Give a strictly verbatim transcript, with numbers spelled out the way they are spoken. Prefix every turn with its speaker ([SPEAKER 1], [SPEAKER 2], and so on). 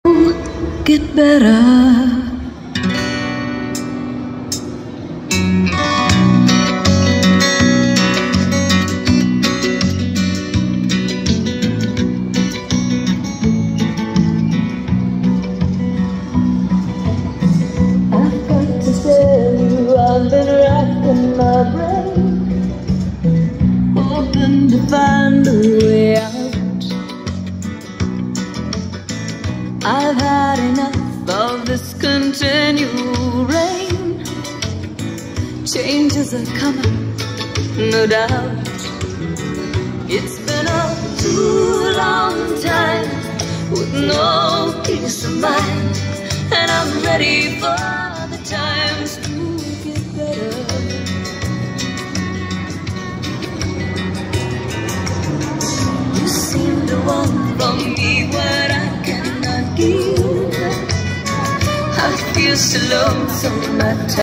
[SPEAKER 1] get better.
[SPEAKER 2] I've got to tell you, I've been racking my brain, hoping to find a way out. I've had enough of this continual rain. Changes are coming, no doubt. It's been a too long time with no peace of mind, and I'm ready for the times to get better. You seem to want from me what I cannot give. I feel so lonesome at times.